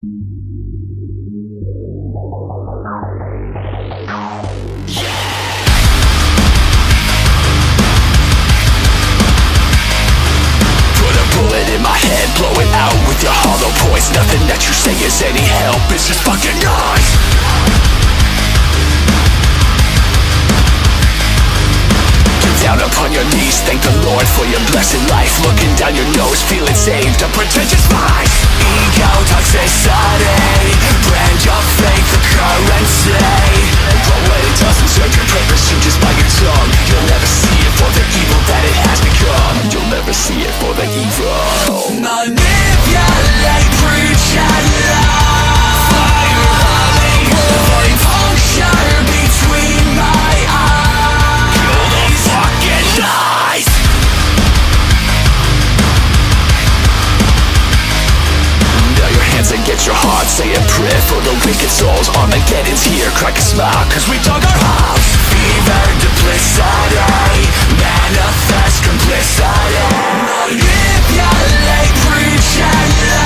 Blow it out with your hollow points. Nothing that you say is any help, it's just fucking noise. Get down upon your knees, thank the Lord for your blessed life. Looking down your nose, feeling saved, a pretentious vice. Ego toxicity, brand your faith for currency. But when it doesn't serve your purpose, you just bite your tongue. You'll never see it for the evil that it has become. You'll never see it for the evil. Manipulate, preach and lie. Fire honey, avoid puncture between my eyes. Kill the fucking lies. Now your hands and get your heart, say a prayer for the wicked souls. Armageddon's here, crack a smile, cause we dug our house. Fever, duplicity, manifest complicity. Manipulate, preach and lie.